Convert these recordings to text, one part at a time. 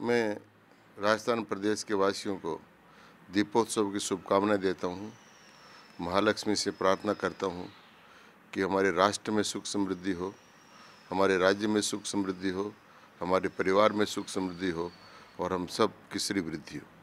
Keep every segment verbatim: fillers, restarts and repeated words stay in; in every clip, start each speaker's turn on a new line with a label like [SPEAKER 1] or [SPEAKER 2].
[SPEAKER 1] मैं राजस्थान प्रदेश के वासियों को दीपोत्सव की शुभकामनाएं देता हूं। महालक्ष्मी से प्रार्थना करता हूं कि हमारे राष्ट्र में सुख समृद्धि हो, हमारे राज्य में सुख समृद्धि हो, हमारे परिवार में सुख समृद्धि हो और हम सब की श्री वृद्धि हो।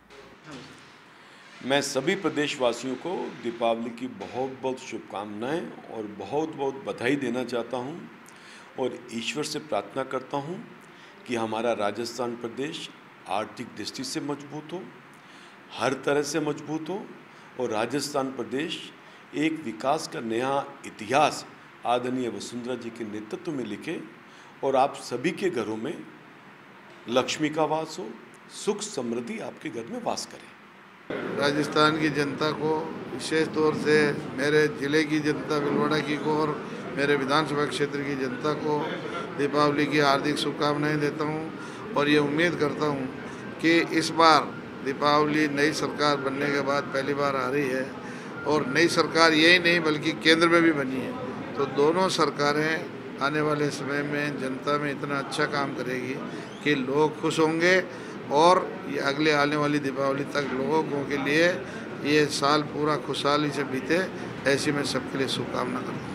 [SPEAKER 2] मैं सभी प्रदेशवासियों को दीपावली की बहुत बहुत शुभकामनाएं और बहुत बहुत बधाई देना चाहता हूं और ईश्वर से प्रार्थना करता हूं कि हमारा राजस्थान प्रदेश आर्थिक दृष्टि से मजबूत हो, हर तरह से मजबूत हो और राजस्थान प्रदेश एक विकास का नया इतिहास आदरणीय वसुंधरा जी के नेतृत्व में लिखे और आप सभी के घरों में लक्ष्मी का वास हो, सुख समृद्धि आपके घर में वास करे।
[SPEAKER 3] राजस्थान की जनता को, विशेष तौर से मेरे ज़िले की जनता भीलवाड़ा की को और मेरे विधानसभा क्षेत्र की जनता को दीपावली की हार्दिक शुभकामनाएं देता हूं और ये उम्मीद करता हूं कि इस बार दीपावली नई सरकार बनने के बाद पहली बार आ रही है और नई सरकार यही नहीं बल्कि केंद्र में भी बनी है, तो दोनों सरकारें आने वाले समय में जनता में इतना अच्छा काम करेगी कि लोग खुश होंगे और ये अगले आने वाली दीपावली तक लोगों के लिए ये साल पूरा खुशहाली से बीते, ऐसी मैं सबके लिए शुभकामना करता हूँ।